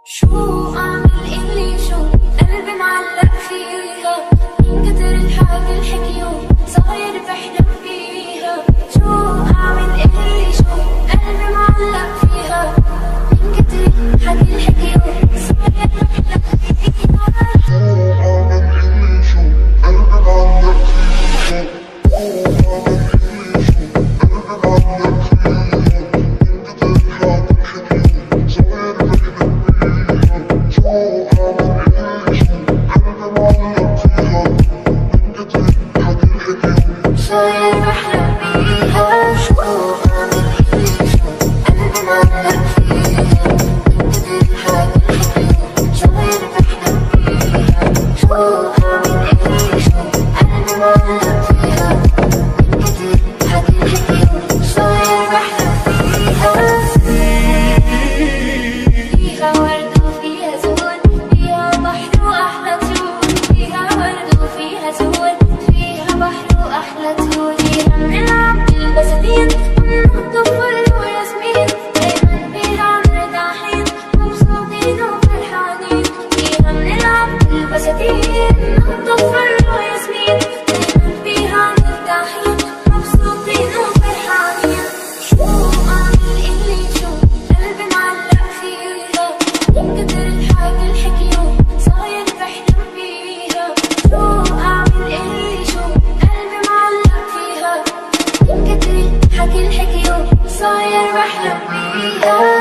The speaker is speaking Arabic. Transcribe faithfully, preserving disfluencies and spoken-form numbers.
شو أعمل إلي شو قلبي معلق فيها من كتر الحكي الحكيو صاير بحلم فيها. شو أعمل إلي شو قلبي معلق فيها من كتر الحكي الحكيو صاير بحلم فيها. شو أعمل إلي شو قلبي معلق فيها. شو أعمل إلي شو قلبي معلق فيها من كتر الحكي الحكيو صاير بحلم صاير بحلم بيها. شو أعمل إلي شو قلبي معلق فيها من كتر الحكي الحكيو صاير بحلم بيها. شو أعمل إلي شو قلبي معلق فيها من كتر الحكي الحكيو صاير بحلم بيها. فيها ورد وفيها زهور، فيها بحر وأحلى طيور. فيها ورد وفيها زهور، فيها بحر وأحلى طيور. فيها بنلعب بالبساتين وننط فل وياسمين، دايما فيها مرتاحين مبسوطين وفرحانين. فيها بنلعب بالبساتين وننط فل وياسمين، دايما فيها مرتاحين مبسوطين وفرحانين. شو أعمل إلي شو قلبي معلق فيها من كتر الحكي الحكيو صاير بحلم بيها. شو أعمل إلي شو قلبي معلق فيها من كتر الحكي الحكيو صاير بحلم بيها.